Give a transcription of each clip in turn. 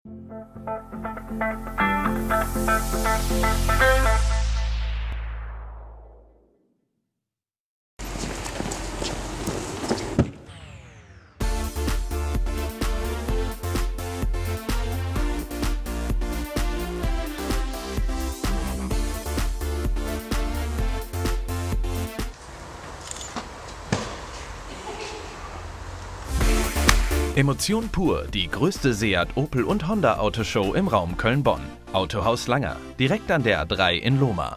Emotion pur, die größte Seat, Opel und Honda Autoshow im Raum Köln-Bonn. Autohaus Langer, direkt an der A3 in Lohmar.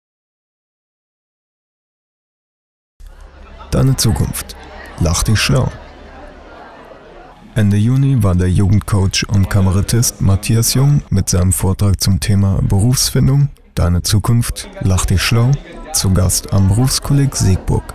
Deine Zukunft. Lach dich schlau. Ende Juni war der Jugendcoach und Kabarettist Matthias Jung mit seinem Vortrag zum Thema Berufsfindung, Deine Zukunft, lach dich schlau, zu Gast am Berufskolleg Siegburg.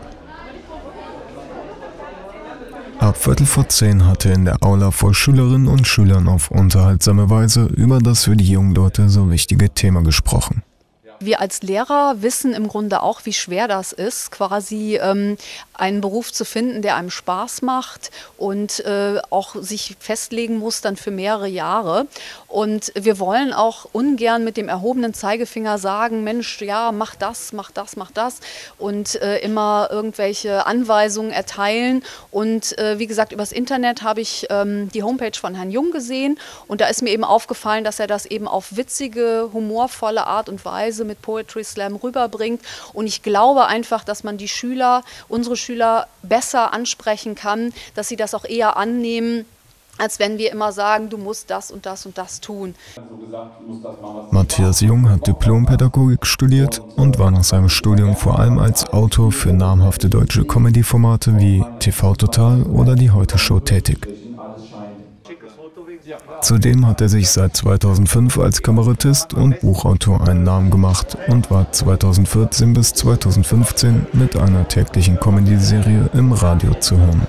Ab 9:15 hatte in der Aula vor Schülerinnen und Schülern auf unterhaltsame Weise über das für die jungen Leute so wichtige Thema gesprochen. Wir als Lehrer wissen im Grunde auch, wie schwer das ist, quasi einen Beruf zu finden, der einem Spaß macht und auch sich festlegen muss dann für mehrere Jahre. Und wir wollen auch ungern mit dem erhobenen Zeigefinger sagen, Mensch, ja, mach das, mach das, mach das und immer irgendwelche Anweisungen erteilen. Und wie gesagt, übers Internet habe ich die Homepage von Herrn Jung gesehen und da ist mir eben aufgefallen, dass er das eben auf witzige, humorvolle Art und Weise mit Poetry Slam rüberbringt. Und ich glaube einfach, dass man die Schüler, unsere Schüler besser ansprechen kann, dass sie das auch eher annehmen, als wenn wir immer sagen, du musst das und das und das tun. Matthias Jung hat Diplompädagogik studiert und war nach seinem Studium vor allem als Autor für namhafte deutsche Comedy-Formate wie TV Total oder die Heute Show tätig. Zudem hat er sich seit 2005 als Kabarettist und Buchautor einen Namen gemacht und war 2014 bis 2015 mit einer täglichen Comedy-Serie im Radio zu hören.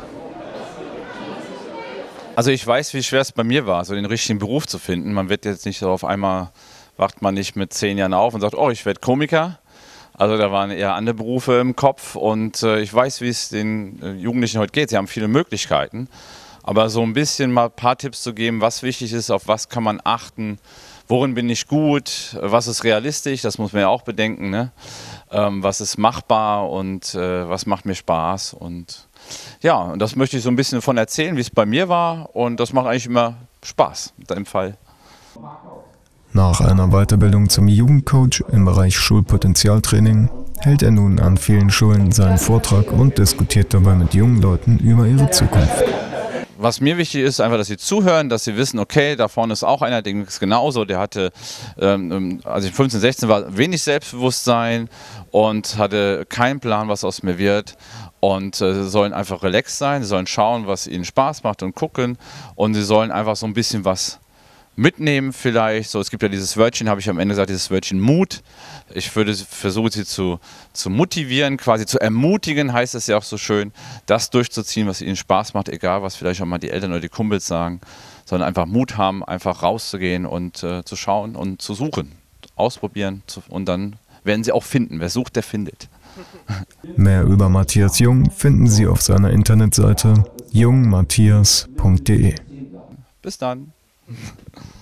Also ich weiß, wie schwer es bei mir war, so den richtigen Beruf zu finden. Man wird jetzt nicht so auf einmal, wacht man nicht mit 10 Jahren auf und sagt, oh, ich werde Komiker. Also da waren eher andere Berufe im Kopf und ich weiß, wie es den Jugendlichen heute geht. Sie haben viele Möglichkeiten. Aber so ein bisschen mal ein paar Tipps zu geben, was wichtig ist, auf was kann man achten, worin bin ich gut, was ist realistisch, das muss man ja auch bedenken, ne? Was ist machbar und was macht mir Spaß. Und ja, und das möchte ich so ein bisschen davon erzählen, wie es bei mir war und das macht eigentlich immer Spaß in deinem Fall. Nach einer Weiterbildung zum Jugendcoach im Bereich Schulpotenzialtraining hält er nun an vielen Schulen seinen Vortrag und diskutiert dabei mit jungen Leuten über ihre Zukunft. Was mir wichtig ist, einfach, dass sie zuhören, dass sie wissen, okay, da vorne ist auch einer, der ist genauso, der hatte, als ich 15, 16 war, wenig Selbstbewusstsein und hatte keinen Plan, was aus mir wird. Und sie sollen einfach relaxed sein, sie sollen schauen, was ihnen Spaß macht und gucken. Und sie sollen einfach so ein bisschen was mitnehmen vielleicht. So, es gibt ja dieses Wörtchen, habe ich am Ende gesagt, dieses Wörtchen Mut. Ich würde versuchen, sie zu motivieren, quasi zu ermutigen, heißt es ja auch so schön, das durchzuziehen, was ihnen Spaß macht, egal was vielleicht auch mal die Eltern oder die Kumpels sagen, sondern einfach Mut haben, einfach rauszugehen und zu schauen und zu suchen, ausprobieren und dann werden sie auch finden. Wer sucht, der findet. Mehr über Matthias Jung finden Sie auf seiner Internetseite jungmatthias.de. Bis dann.